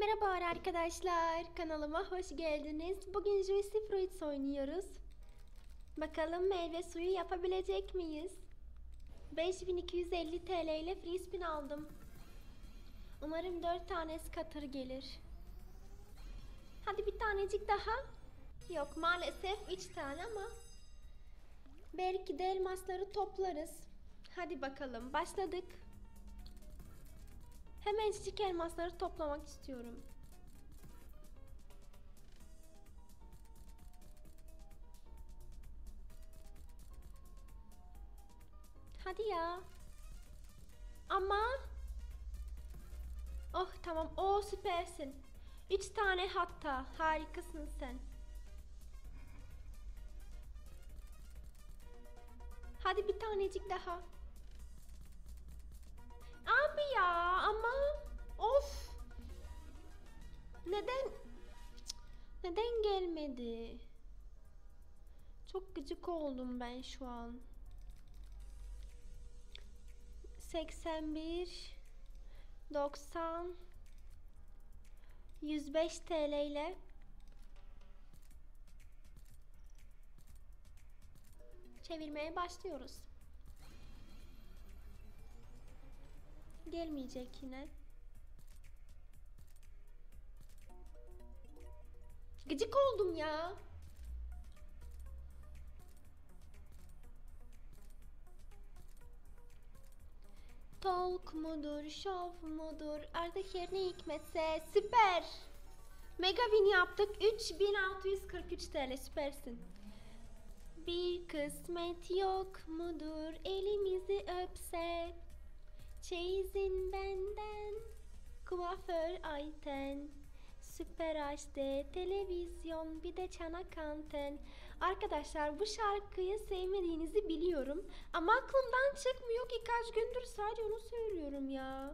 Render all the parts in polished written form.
Merhaba arkadaşlar, kanalıma hoş geldiniz. Bugün Juicy Fruits oynuyoruz. Bakalım meyve suyu yapabilecek miyiz? 5250 TL ile free spin aldım. Umarım 4 tane scatter gelir. Hadi bir tanecik daha. Yok maalesef 3 tane ama belki de elmasları toplarız. Hadi bakalım başladık. Hemencik elmasları toplamak istiyorum. Hadi ya. Ama oh tamam. O süpersin. 3 tane hatta. Harikasın sen. Hadi bir tanecik daha. Abi ya ama of. Neden gelmedi? Çok gıcık oldum ben şu an. 81 90 105 TL ile çevirmeye başlıyoruz. Gelmeyecek yine. Gıcık oldum ya. Talk mudur, şov mudur, artık yerine hikmetse süper. Mega win yaptık. 3643 TL süpersin. Bir kısmet yok mudur, elimizi öpse. Çeyizin benden, kuaför Ayten. Süper HD, televizyon, bir de çanak anten. Arkadaşlar bu şarkıyı sevmediğinizi biliyorum. Ama aklımdan çıkmıyor ki kaç gündür sadece onu söylüyorum ya.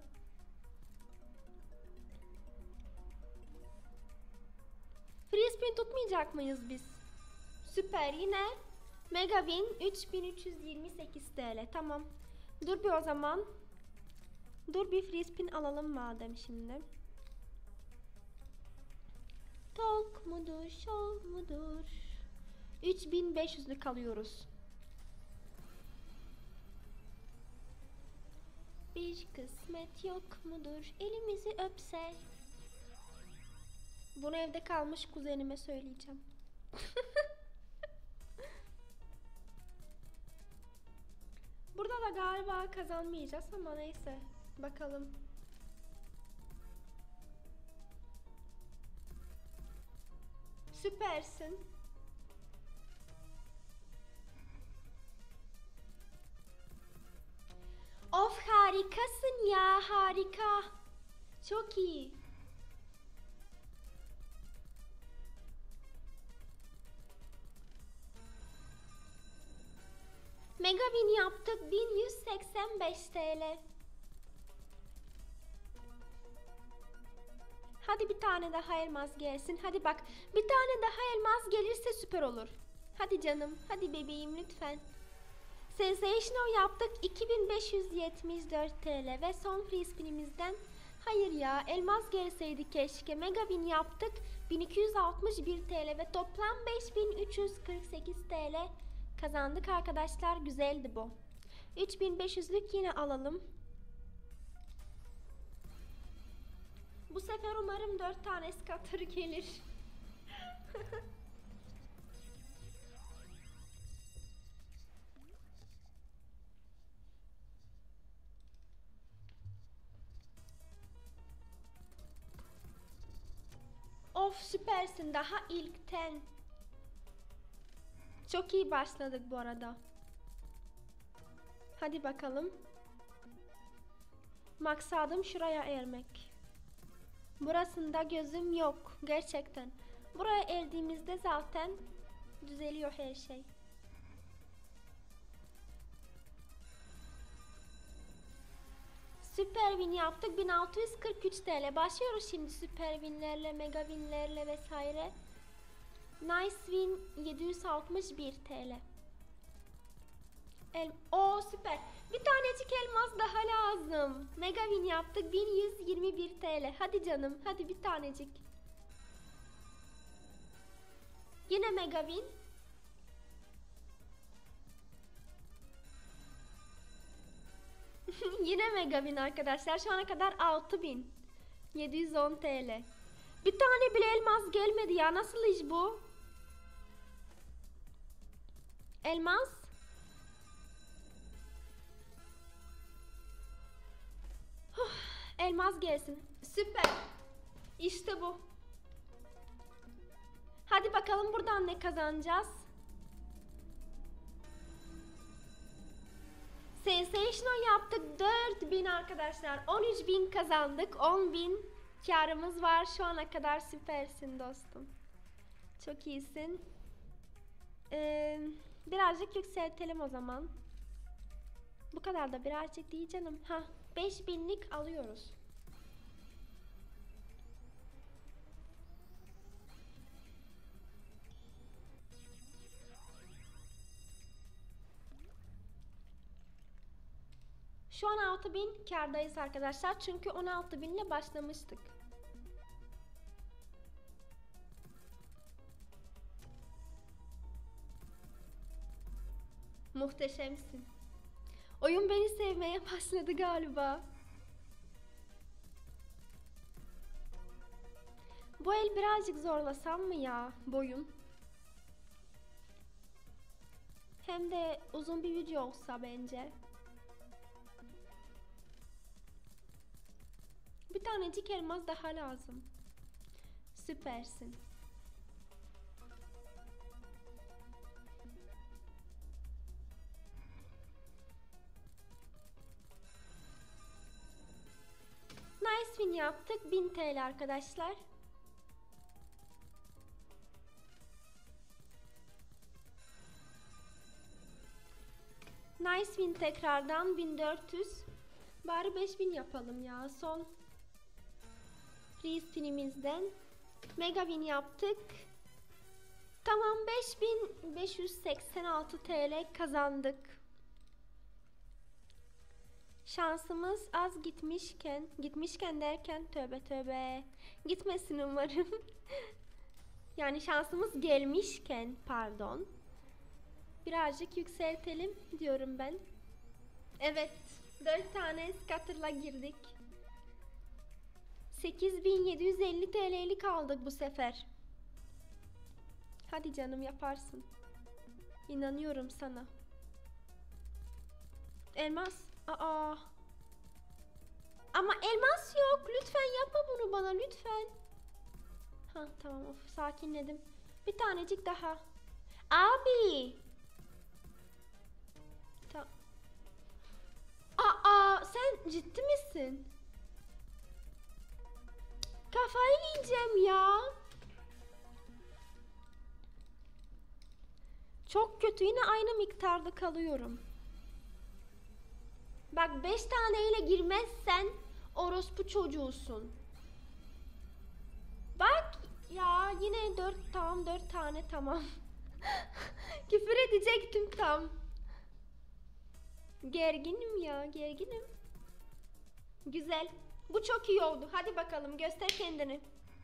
Free spin tutmayacak mıyız biz? Süper yine. Mega win 3328 TL. Tamam. Dur bir o zaman. Dur bir free spin alalım madem şimdi. Talk mudur, show mudur? 3500'lük alıyoruz. Bir kısmet yok mudur, elimizi öpse. Bunu evde kalmış kuzenime söyleyeceğim. Burada da galiba kazanmayacağız ama neyse. Bakalım. Süpersin. Of harikasın ya, harika. Çok iyi. Mega win yaptık 1185 TL. Hadi bir tane daha elmas gelsin. Hadi bak bir tane daha elmas gelirse süper olur. Hadi canım, hadi bebeğim lütfen. Sensational yaptık 2574 TL ve son free spinimizden hayır ya elmas gelseydi keşke. Mega win yaptık 1261 TL ve toplam 5348 TL kazandık arkadaşlar, güzeldi bu. 3500'lük yine alalım. Bu sefer umarım 4 tane scatter gelir. Of süpersin daha ilkten. Çok iyi başladık bu arada. Hadi bakalım. Maksadım şuraya ermek. Burasında gözüm yok gerçekten. Buraya erdiğimizde zaten düzeliyor her şey. Süper win yaptık 1643 TL. Başlıyoruz şimdi süper winlerle, mega winlerle vesaire. Nice win 761 TL. O süper. Bir tanecik elmas daha lazım. Mega win yaptık. 1121 TL. Hadi canım. Hadi bir tanecik. Yine mega win. Yine mega win arkadaşlar. Şu ana kadar 6710 TL. Bir tane bile elmas gelmedi ya. Nasıl iş bu? Elmas. Elmas gelsin. Süper. İşte bu. Hadi bakalım buradan ne kazanacağız? Sensational yaptık. 4000 arkadaşlar. 13.000 kazandık. 10.000 karımız var. Şu ana kadar süpersin dostum. Çok iyisin. Birazcık yükseltelim o zaman. Bu kadar da birazcık değil canım. 5000'lik alıyoruz. Şu an 6000 kârdayız arkadaşlar. Çünkü 16.000 ile başlamıştık. Muhteşemsin. Oyun beni sevmeye başladı galiba. Bu el birazcık zorlasam mı ya boyun? Hem de uzun bir video olsa bence. Bir tanecik elmas daha lazım. Süpersin. Nice win yaptık. 1000 TL arkadaşlar. Nice win tekrardan 1400. Bari 5000 yapalım ya. Son restinimizden. Mega win yaptık. Tamam, 5586 TL kazandık. Şansımız az gitmişken derken tövbe tövbe. Gitmesin umarım. Yani şansımız gelmişken, pardon. Birazcık yükseltelim diyorum ben. Evet, 4 tane scatter'la girdik. 8750 TL'lik aldık bu sefer. Hadi canım, yaparsın. İnanıyorum sana. Elmas. Aa. Ama elmas yok. Lütfen yapma bunu bana, lütfen. Tamam, of, sakinledim. Bir tanecik daha. Abi. Sen ciddi misin? Kafayı yiyeceğim ya. Çok kötü, yine aynı miktarda kalıyorum. Bak, 5 taneyle girmezsen orospu çocuğusun. Bak ya, yine 4 tane tamam. Küfür edecektim tam. Gerginim ya, gerginim. Güzel. Bu çok iyi oldu. Hadi bakalım, göster kendini.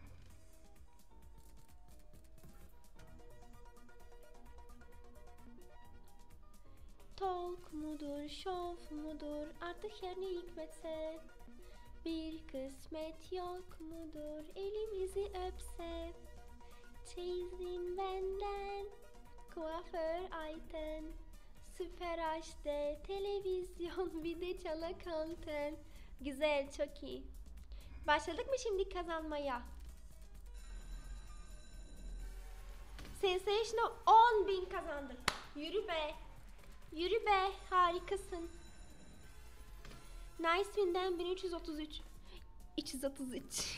Talk mudur, şov mudur, artık her ne hikmetse. Bir kısmet yok mudur, elimizi öpse. Çeyizin benden, kuaför Ayten. Süper HD, televizyon, bir de çalak anten. Güzel, çok iyi. Başladık mı şimdi kazanmaya? Sensational 10.000 kazandık. Yürü be. Yürü be, harikasın. Nice win'den 1333. 333.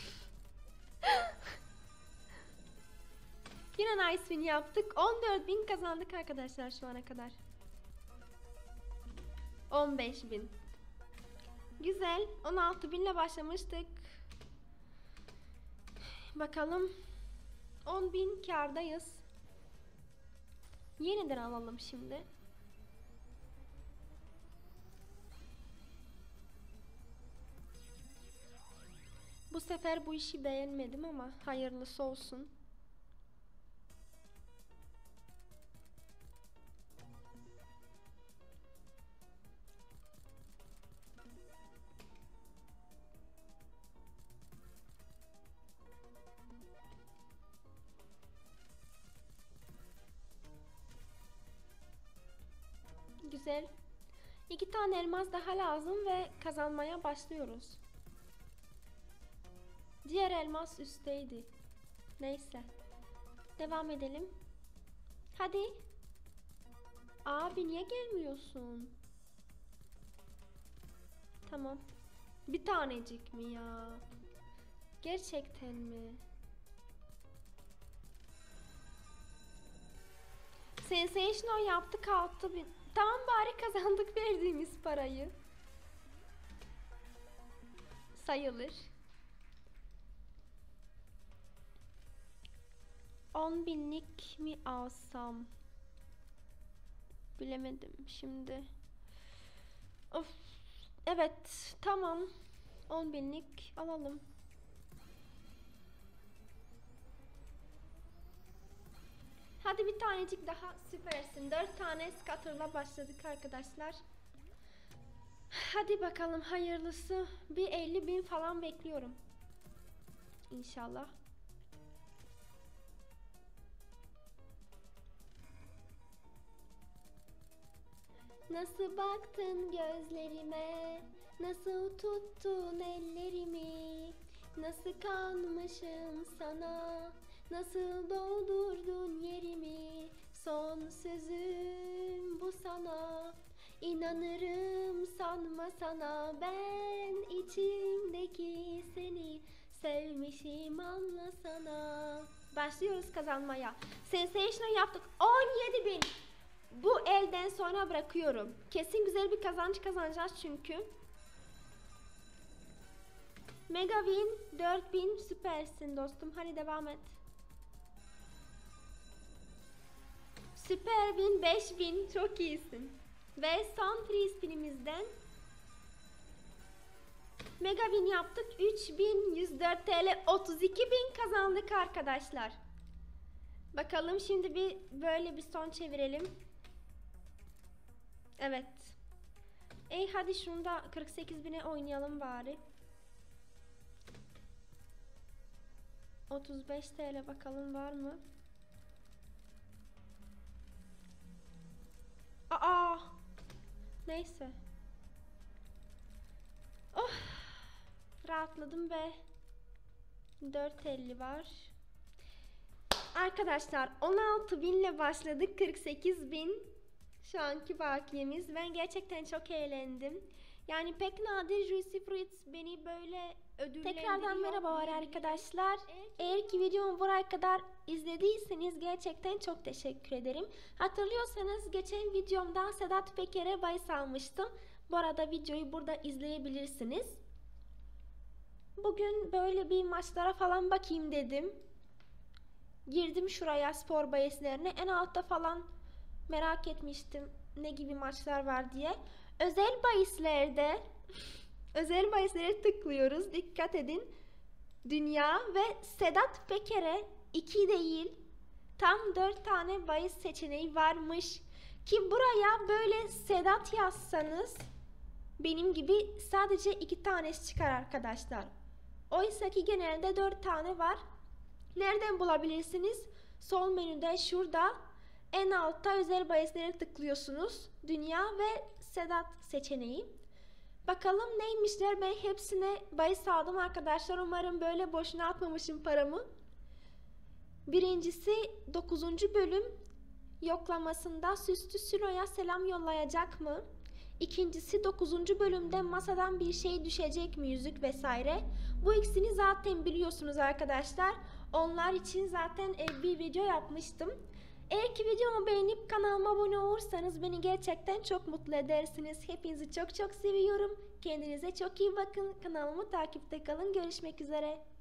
Yine nice win yaptık. 14.000 kazandık arkadaşlar şu ana kadar. 15.000. Güzel. 16.000 ile başlamıştık. Bakalım. 10.000 kârdayız. Yeniden alalım şimdi. sefer bu işi beğenmedim ama hayırlısı olsun. Güzel. 2 tane elmas daha lazım ve kazanmaya başlıyoruz. Diğer elmas üstteydi. Neyse. Devam edelim. Hadi. Abi niye gelmiyorsun? Tamam. Bir tanecik mi ya? Gerçekten mi? Sensational yaptık 6000. Tamam bari kazandık verdiğimiz parayı. Sayılır. 10.000'lik mi alsam? Bilemedim şimdi. Of. Evet, tamam. 10.000'lik alalım. Hadi bir tanecik daha, süpersin. 4 tane scatter'la başladık arkadaşlar. Hadi bakalım hayırlısı. Bir 50.000 falan bekliyorum. İnşallah. Nasıl baktın gözlerime, nasıl tuttun ellerimi, nasıl kanmışım sana, nasıl doldurdun yerimi. Son sözüm bu sana, inanırım sanma sana, ben içimdeki seni sevmişim anlasana. Başlıyoruz kazanmaya. Sensational yaptık. 17.000. Bu elden sonra bırakıyorum. Kesin güzel bir kazanç kazanacağız çünkü. Mega win 4.000, süpersin dostum. Hadi devam et. Süper win 5.000, çok iyisin. Ve son free spinimizden mega win yaptık. 3.104 TL, 32.000 kazandık arkadaşlar. Bakalım şimdi bir böyle bir son çevirelim. Evet. Hadi şunu da 48.000'e oynayalım bari. 35 TL bakalım var mı? Aa! Neyse. Oh! Rahatladım be. 4.50 var. Arkadaşlar 16.000 ile başladık. 48.000 şu anki bakiyemiz. Ben gerçekten çok eğlendim. Yani pek nadir Juicy Fruits beni böyle ödüllendiriyor. Tekrardan merhabalar arkadaşlar. Eğer ki videomu buraya kadar izlediyseniz gerçekten çok teşekkür ederim. Hatırlıyorsanız geçen videomda Sedat Peker'e bahis almıştım. Bu arada videoyu burada izleyebilirsiniz. Bugün böyle bir maçlara falan bakayım dedim. Girdim şuraya spor bahislerine. En altta falan merak etmiştim ne gibi maçlar var diye. Özel bahislerde özel bahislere tıklıyoruz. Dikkat edin. Dünya ve Sedat Peker'e 2 değil tam 4 tane bahis seçeneği varmış. Ki buraya böyle Sedat yazsanız benim gibi sadece 2 tanesi çıkar arkadaşlar. Oysa ki genelde 4 tane var. Nereden bulabilirsiniz? Sol menüde şurada en altta özel bahislere tıklıyorsunuz. Dünya ve Sedat seçeneği. Bakalım neymişler, ben hepsine bahis aldım arkadaşlar. Umarım böyle boşuna atmamışım paramı. Birincisi 9. bölüm yoklamasında Süslü Sülo'ya selam yollayacak mı? İkincisi 9. bölümde masadan bir şey düşecek mi, yüzük vesaire. Bu ikisini zaten biliyorsunuz arkadaşlar. Onlar için zaten bir video yapmıştım. Eğer ki videomu beğenip kanalıma abone olursanız beni gerçekten çok mutlu edersiniz. Hepinizi çok çok seviyorum. Kendinize çok iyi bakın. Kanalımı takipte kalın. Görüşmek üzere.